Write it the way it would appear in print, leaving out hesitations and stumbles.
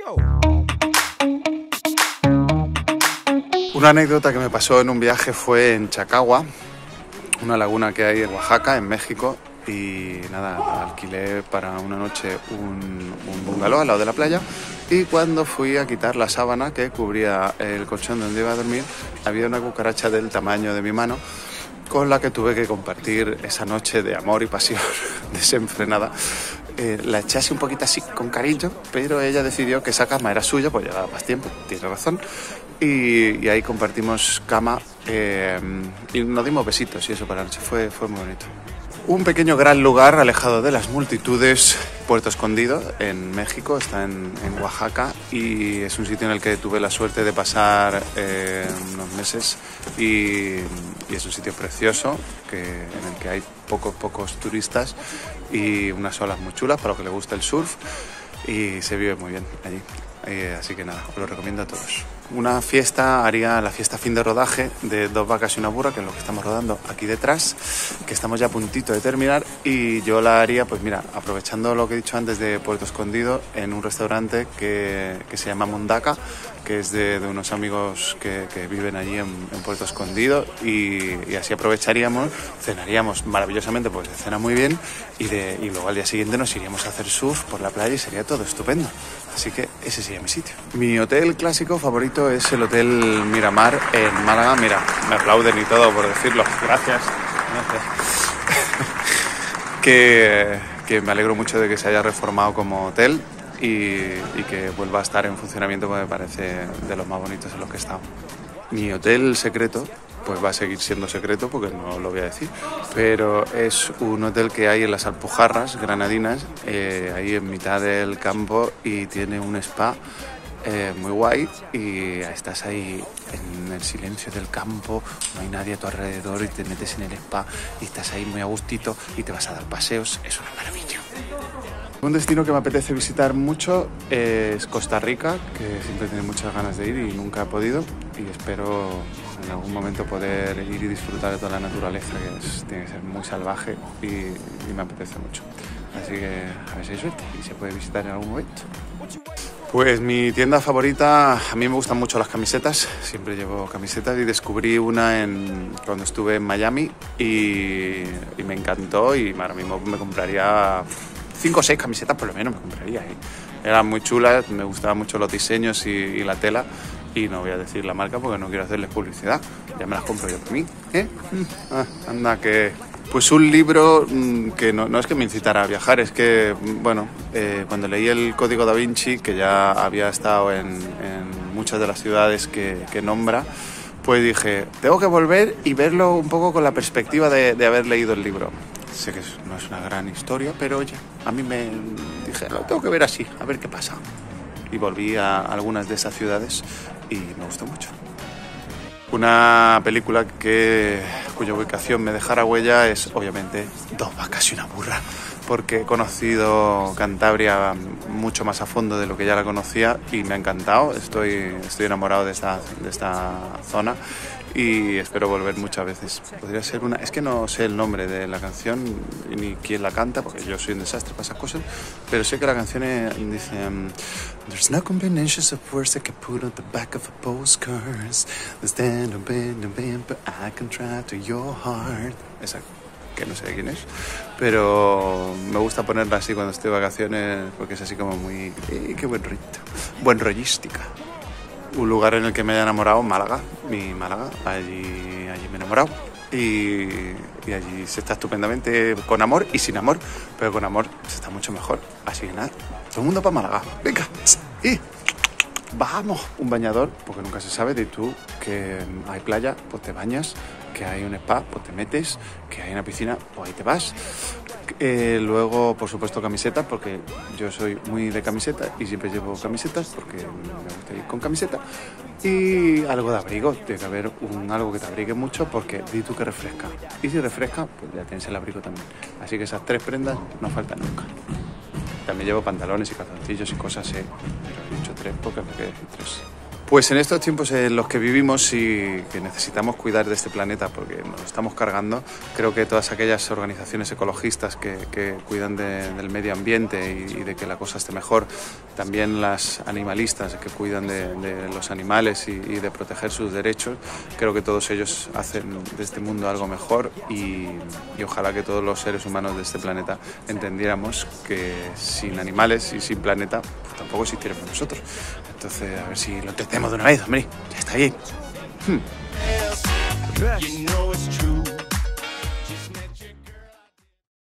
Una anécdota que me pasó en un viaje fue en Chacagua, una laguna que hay en Oaxaca, en México, y nada, alquilé para una noche un bungalow al lado de la playa, y cuando fui a quitar la sábana que cubría el colchón donde iba a dormir, había una cucaracha del tamaño de mi mano con la que tuve que compartir esa noche de amor y pasión desenfrenada. La eché así un poquito así con cariño, pero ella decidió que esa cama era suya, pues llevaba más tiempo, tiene razón. Y ahí compartimos cama y nos dimos besitos y eso para la noche fue muy bonito. Un pequeño gran lugar alejado de las multitudes, Puerto Escondido, en México, está en Oaxaca, y es un sitio en el que tuve la suerte de pasar unos meses y es un sitio precioso en el que hay pocos turistas y unas olas muy chulas para los que les gusta el surf, y se vive muy bien allí. Así que nada, os lo recomiendo a todos. Una fiesta, haría la fiesta fin de rodaje de Dos vacas y una burra, que es lo que estamos rodando aquí detrás, que estamos ya a puntito de terminar, y yo la haría, pues mira, aprovechando lo que he dicho antes de Puerto Escondido, en un restaurante que se llama Mundaca, que es de unos amigos que viven allí en Puerto Escondido, y así aprovecharíamos, cenaríamos maravillosamente, pues se cena muy bien, y luego al día siguiente nos iríamos a hacer surf por la playa y sería todo estupendo. Así que ese sería mi sitio. Mi hotel clásico favorito es el Hotel Miramar en Málaga. Mira, me aplauden y todo por decirlo. Gracias. que me alegro mucho de que se haya reformado como hotel y que vuelva a estar en funcionamiento, porque me parece de los más bonitos en los que he estado. Mi hotel secreto pues va a seguir siendo secreto porque no lo voy a decir, pero es un hotel que hay en las Alpujarras granadinas, ahí en mitad del campo, y tiene un spa muy guay, y estás ahí en el silencio del campo, no hay nadie a tu alrededor, y te metes en el spa y estás ahí muy a gustito y te vas a dar paseos. Es una maravilla. Un destino que me apetece visitar mucho es Costa Rica, que siempre he tenido muchas ganas de ir y nunca he podido, y espero en algún momento poder ir y disfrutar de toda la naturaleza, que tiene que ser muy salvaje, y me apetece mucho. Así que a ver si hay suerte y se puede visitar en algún momento. Pues mi tienda favorita, a mí me gustan mucho las camisetas, siempre llevo camisetas, y descubrí una cuando estuve en Miami y me encantó, y ahora mismo me compraría 5 o 6 camisetas por lo menos, me compraría. Eran muy chulas, me gustaban mucho los diseños y la tela, y no voy a decir la marca porque no quiero hacerles publicidad, ya me las compro yo por mí. Anda que... Pues un libro que no es que me incitara a viajar, es que, bueno, cuando leí el Código Da Vinci, que ya había estado en muchas de las ciudades que nombra, pues dije, tengo que volver y verlo un poco con la perspectiva de haber leído el libro. Sé que no es una gran historia, pero oye, a mí me dije, lo tengo que ver así, a ver qué pasa. Y volví a algunas de esas ciudades y me gustó mucho. Una película cuya ubicación me dejara huella es, obviamente, Dos vacas y una burra, porque he conocido Cantabria mucho más a fondo de lo que ya la conocía y me ha encantado. Estoy enamorado de esta zona y espero volver muchas veces. Podría ser una... Es que no sé el nombre de la canción ni quién la canta, porque yo soy un desastre para esas cosas, pero sé que la canción dice There's no combinations of words I can put on the back of a postcard. Stand up in the band, but I can try to your heart. Esa, que no sé de quién es, pero me gusta ponerla así cuando estoy de vacaciones, porque es así como muy... qué buen rollito, buen rollística. Un lugar en el que me haya enamorado, Málaga, mi Málaga, allí me he enamorado, y allí se está estupendamente, con amor y sin amor, pero con amor se está mucho mejor. Así que nada, todo el mundo para Málaga, venga, y vamos. Un bañador, porque nunca se sabe, de tú que hay playa, pues te bañas, que hay un spa, pues te metes, que hay una piscina, pues ahí te vas. Luego, por supuesto, camisetas, porque yo soy muy de camiseta y siempre llevo camisetas porque me gusta ir con camiseta. Y algo de abrigo, tiene que haber algo que te abrigue mucho, porque di tú que refresca. Y si refresca, pues ya tienes el abrigo también. Así que esas 3 prendas no faltan nunca. También llevo pantalones y calzoncillos y cosas, pero he dicho 3 porque me quedé decir 3. Pues en estos tiempos en los que vivimos y que necesitamos cuidar de este planeta porque nos lo estamos cargando, creo que todas aquellas organizaciones ecologistas que cuidan del medio ambiente y de que la cosa esté mejor, también las animalistas que cuidan de los animales y de proteger sus derechos, creo que todos ellos hacen de este mundo algo mejor y ojalá que todos los seres humanos de este planeta entendiéramos que sin animales y sin planeta pues tampoco existiéramos nosotros. Entonces, a ver si lo entendemos de una vez, hombre. Ya está bien.